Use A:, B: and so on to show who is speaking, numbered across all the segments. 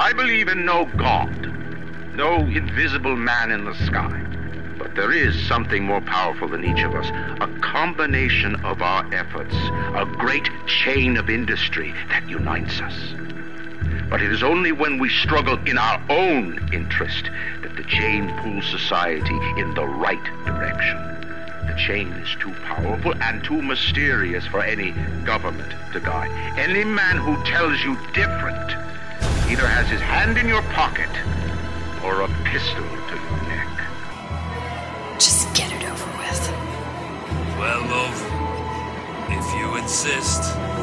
A: I believe in no God, no invisible man in the sky. But there is something more powerful than each of us, a combination of our efforts, a great chain of industry that unites us. But it is only when we struggle in our own interest that the chain pulls society in the right direction. The chain is too powerful and too mysterious for any government to guide. Any man who tells you different either has his hand in your pocket or a pistol to your neck.
B: Just get it over with.
C: Well, love, if you insist.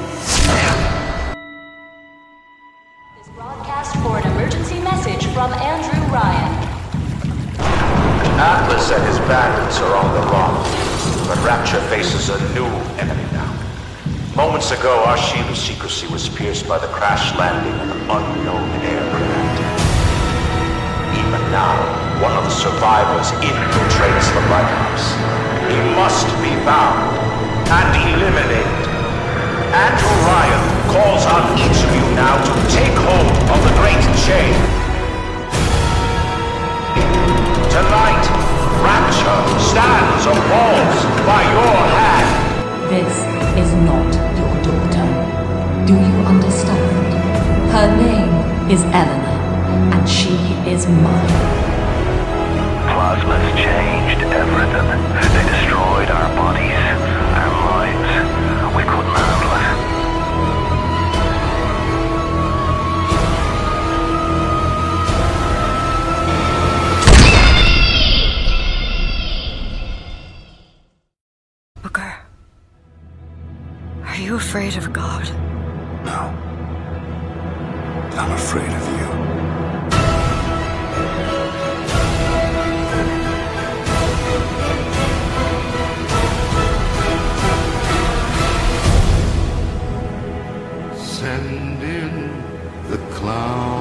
D: This broadcast for an emergency message from Andrew Ryan.
E: Atlas and his bandits are on the run, but Rapture faces a new enemy now. Moments ago, our shield of secrecy was pierced by the crash landing of an unknown aircraft. Even now, one of the survivors infiltrates the lighthouse. He must be found and eliminated. Andrew Ryan calls on each of you now to take hold of the great chain. Tonight, Rapture stands appalled by your hand.
F: This is not your daughter. Do you understand? Her name is Eleanor, and she is mine.
G: Plasma's changed everything. They destroyed our bodies, our minds. We couldn't handle it.
B: Booker, are you afraid of God?
C: No. I'm afraid of you.
H: Send in the clown.